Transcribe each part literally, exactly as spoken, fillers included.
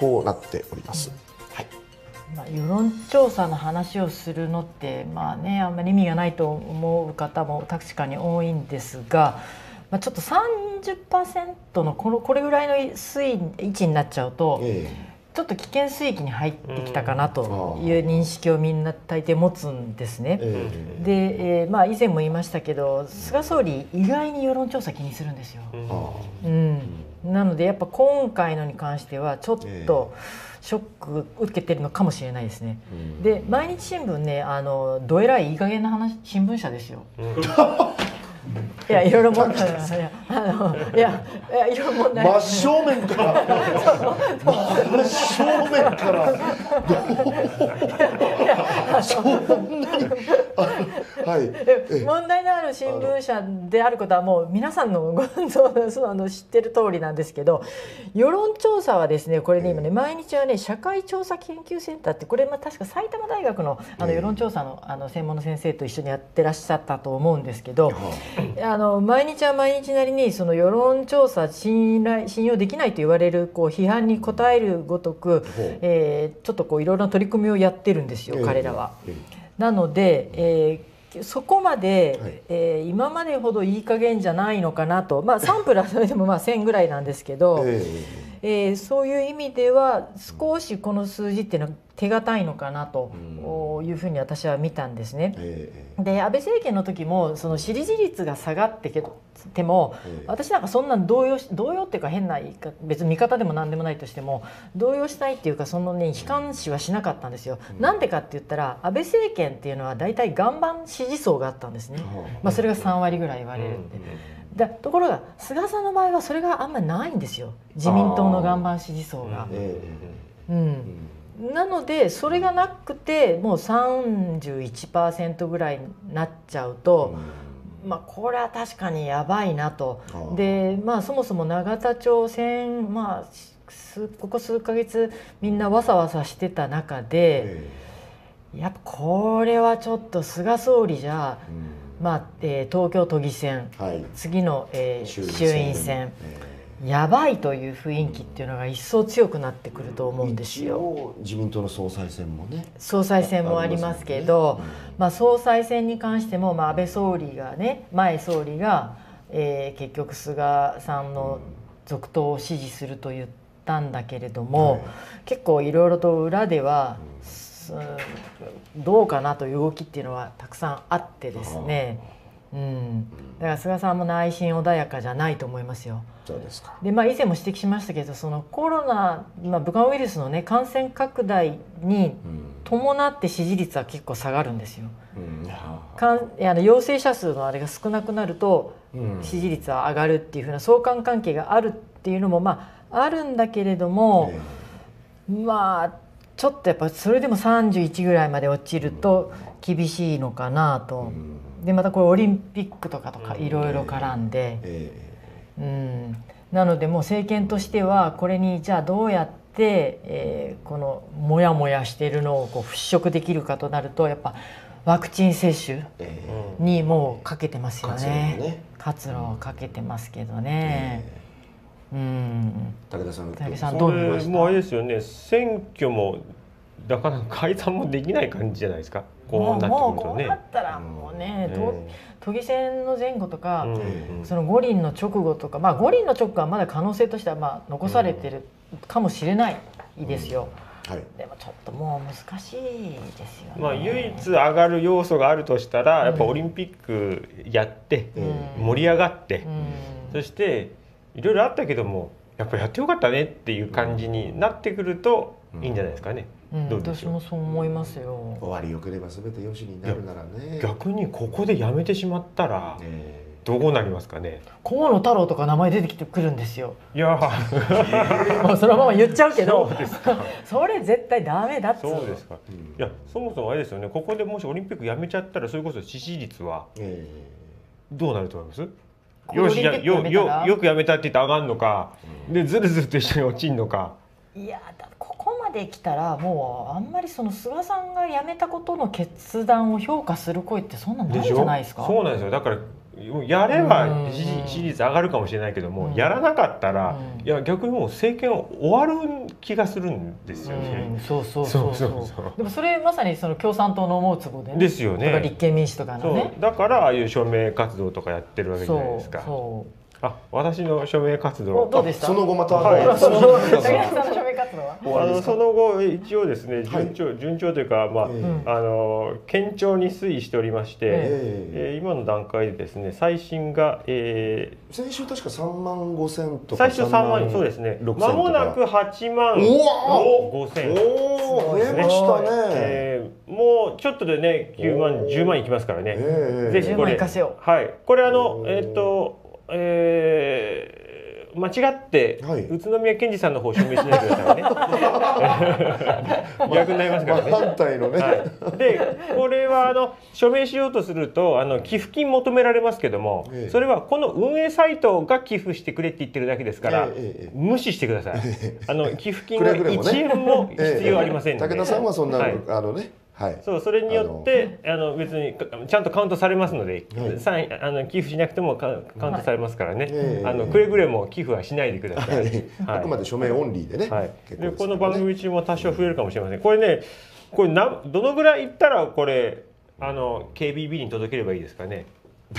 こうなっております。はい。 まあ、世論調査の話をするのってまあねあんまり意味がないと思う方も確かに多いんですが、まあ、ちょっと さんじゅっパーセント のこのこれぐらいの推移位置になっちゃうと、えーちょっと危険水域に入ってきたかなという認識をみんな大抵持つんですね。で、えーまあ、以前も言いましたけど菅総理意外に世論調査気にするんですよ。うん、なのでやっぱ今回のに関してはちょっとショック受けてるのかもしれないですね。で毎日新聞ねあのどえらいいい加減な話新聞社ですよ。いやいろいろ問題いやあのいやいやいろいろ問題真正面から真正面からそんなにはい問題のある新聞社であることはもう皆さんのごそうあの知ってる通りなんですけど、世論調査はですねこれね今ね毎日はね社会調査研究センターってこれまあ確か埼玉大学のあの世論調査のあの専門の先生と一緒にやってらっしゃったと思うんですけど。あの毎日は毎日なりにその世論調査信頼信用できないと言われるこう批判に応えるごとく、えー、ちょっとこういろいろな取り組みをやってるんですよ、えー、彼らは。えー、なので、えー、そこまで、はい、えー、今までほどいい加減じゃないのかなと、まあ、サンプルはそれでもまあせんぐらいなんですけど、えーえー、そういう意味では少しこの数字っていうのは手堅いのかなというふうに私は見たんですね。で安倍政権の時もその支持率が下がってけても私なんかそんな動揺動揺っていうか変な別に味方でも何でもないとしても動揺したいっていうかそのね悲観視はしなかったんですよ。なんでかって言ったら安倍政権っていうのは大体岩盤支持層があったんですね。まあそれがさんわりぐらい言われるんで。だところが菅さんの場合はそれがあんまりないんですよ、自民党の岩盤支持層が。うん、なのでそれがなくてもう さんじゅういちパーセント ぐらいになっちゃうと、まあこれは確かにやばいなと。でまあそもそも永田町選、まあ、ここ数ヶ月みんなわさわさしてた中でやっぱこれはちょっと菅総理じゃ、まあえー、東京都議選、はい、次の、えー、衆院選、えー、やばいという雰囲気っていうのが一層強くなってくると思うんですよ。 自民党の総裁選もね総裁選もありますけど、ね、うん、まあ、総裁選に関しても、まあ、安倍総理がね前総理が、えー、結局菅さんの続投を支持すると言ったんだけれども、はい、結構いろいろと裏では、うん、どうかなという動きっていうのはたくさんあってですね、うん、だから菅さんも内心穏やかじゃないと思いますよ。 そうですか。 で、まあ、以前も指摘しましたけどそのコロナ、まあ、武漢ウイルスの、ね、感染拡大に伴って支持率は結構下がるんですよ。うん、かんあの陽性者数のあれが少なくなると支持率は上がるっていうふうな相関関係があるっていうのもまああるんだけれども、えー、まあちょっとやっぱそれでもさんじゅういちぐらいまで落ちると厳しいのかなと。でまたこれオリンピックとかとかいろいろ絡んで、うん、なのでもう政権としてはこれにじゃあどうやって、えー、このモヤモヤしているのをこう払拭できるかとなるとやっぱワクチン接種にもうかけてますよね。活路をかけてますけどね。うん、 武田さん、 武田さんどう見ました？もうあれですよね、選挙もだから解散もできない感じじゃないですか。 こうなってくるとね。もうこうなったらもうね、うん、都議選の前後とか、うん、その五輪の直後とか、まあ五輪の直後はまだ可能性としてはまあ残されてるかもしれないですよ。うん、はい、でもちょっともう難しいですよね。 まあ唯一上がる要素があるとしたら、やっぱオリンピックやって盛り上がって、うん、そしていろいろあったけどもやっぱやってよかったねっていう感じになってくるといいんじゃないですかね。 うん、私もそう思いますよ。 終わりよければ全てよしになるならね。 逆にここでやめてしまったらどうなりますかね。 河野太郎とか名前出てきてくるんですよ。 いやもうそのまま言っちゃうけど、そうですかそれ絶対ダメだっつうの。 そうですか。うん、いやそもそもあれですよね。ここでもしオリンピックやめちゃったらそれこそ支持率はどうなると思います？よしやよよよくやめたって言って上がるのか、うん、でずるずると一緒に落ちるのか。 いやだここまで来たらもうあんまりその菅さんが辞めたことの決断を評価する声ってそんなないんじゃないですか。 そうなんですよ。だからやればうん支持支持率上がるかもしれないけども、 うんやらなかったら、 うんいや逆にもう政権終わる気がするんですようんね。 そうそうそうそうそうそうそうでもそれまさにその共産党の思うつぼでねですよとか立ね。 憲民主とかのねそうだからああいう署名活動とかやってるわけじゃないですか。 そうあ、私の署名活そうお動。 どうでしたその後また、 はいあのその武田そのさんの署名活動はあのその後一応ですね順調、順調というかまあ、 えうんあの堅調に推移しておりまして、 ええー今の段階でですね最新が、ええ先週確かさんまんごせんとー、 か最初さんまんそうですねろくせん間とかもなくはちまんうわごせん、 おお増えましたね、 えー、もうちょっとでねきゅうまんじゅうまんいきますからね、 ええじゅうまんいかせよはいこれあのおーえっ、とえー間違って、 はい宇都宮健児さんの方署名しないでくださいね逆になりますからね、 真反対のね、 はい、でこれはあの署名しようとするとあの寄付金求められますけども、 ええそれはこの運営サイトが寄付してくれって言ってるだけですから、 ええええ無視してください。あの寄付金はくれぐれもねいちえんも必要ありませんので、 武田さんはそんな、 はいあのね、はい、 そうそれによってあの別にかちゃんとカウントされますので、 はいさんあの寄付しなくてもカカウントされますからね、 ええあのくれぐれも寄付はしないでください。 はいあくまで署名オンリーでね、 はい、 結構でですからねこの番組中も多少増えるかもしれません。これね、これなどのぐらいいったらこれあの ケービービー に届ければいいですかね。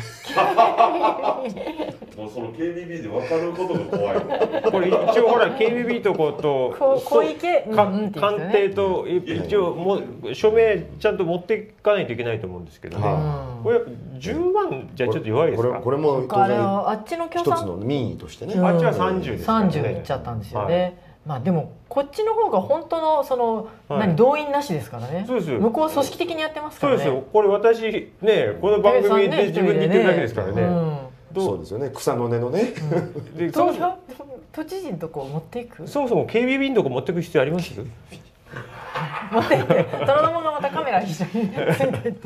もうその ケービービー で分かることが怖いわ。 これ一応ほら ケービービー とことこ小池かうんうんって言って官ね邸と一応もう署名ちゃんと持っていかないといけないと思うんですけどね。 はこれやっぱじゅうまんじゃちょっと弱いですか。 これこれも当あれ然はあっちの共一つ産の民意としてね、 うんあっちはさんじゅうですからね。 さんじゅういっちゃったんですよね、まあでもこっちの方が本当のその、 はい何動員なしですからねそうですよ向こう組織的にやってますからねそうですよ。これ私ねこの番組で自分で言ってるだけですからね。 うんそうですよね、草の根のね、 でそもどうよ都知事のとこ持っていくそもそも ケービービー のとこ持ってく必要あります？ 持っていって虎ノ門がまたカメラ一緒についてって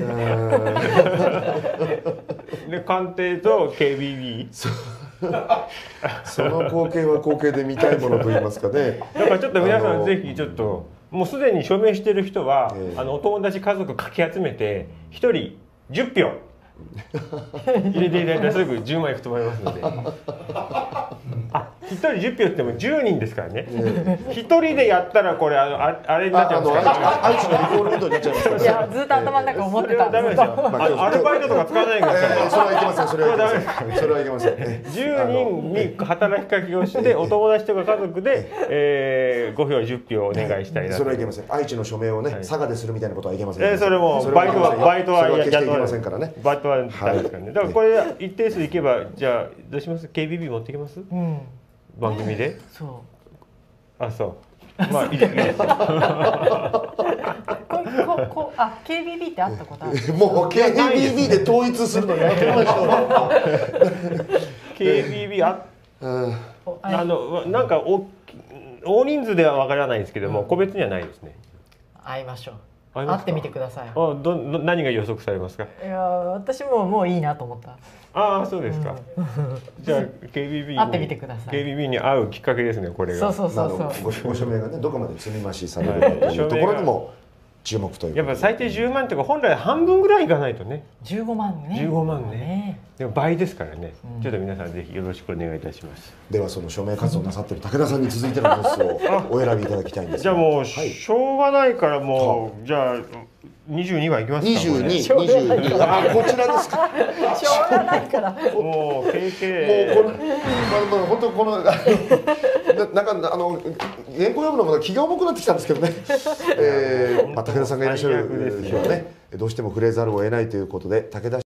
で官邸と ケービービー。 その光景は光景で見たいものと言いますかね。 だからちょっと皆さあのんぜひちょっともうすでに署名してる人は、 ええあのお友達家族かき集めてひとりじゅっぴょう入れていただいたらすぐじゅうまんいくと思いますのであひとりじゅっぴょうって言ってもじゅうにんですからねひとりでやったらこれあのああれになっちゃああのうんですからあ愛知のリコール運動になっちゃいますからいやずっと頭の中思ってたそれはダメですよずっとまああのアルバイトとか使わないでくださいえーそれはいけません、それはいけません、それはいけません。えじゅうにんに働きかけをしてお友達とか家族で、えー、ごひょうじゅっぴょうお願いしたいなとそれはいけません。愛知の署名をね、 はい佐賀でするみたいなことはいけません。 えーそれもバイトはバイトはやそれは決していけやませんからね。 バイトはダメですからね。だからこれ一定数いけばじゃあどうします？ ケービービー 持ってきます？ うん番組で？ そあそう。まあいいですいいですよ。 うこここあ ケービービー って会ったことあるもう ケービービー で統一するのやめましょケービービー あう。うんおあれあのなんかお大人数ではわからないですけども、個別にはないですね。 会いましょう会いますか会ってみてくださいあどど何が予測されますか？ いや私ももういいなと思ったああそうですか。じゃあ ケービービー に会ってみてくださいケービービー に会うきっかけですねこれが。 そうそうそうそうあのごご署名がね、どこまで積み増しされるかというところにも注目ということで。 やっぱ最低じゅうまんっていうか本来半分ぐらいいかないとね。 じゅうごまんねじゅうごまんねねでも倍ですからね、 うんちょっと皆さんぜひよろしくお願いいたします。 ではその署名活動なさっている武田さんに続いてのニュースをお選びいただきたいんですが。 じゃあもう、 はいしょうがないからもう、じゃあにじゅうにばんいきますか。 二十二、二しょうがない十二、あ、こちらですか。 しょうがないからこれもう経もう験この、まあ、まあ、本当この、あのななんかあの原稿読むのも気が重くなってきたんですけどね。えー、まあ武田さんがいらっしゃる日はね、どうしても触れざるを得ないということで、武田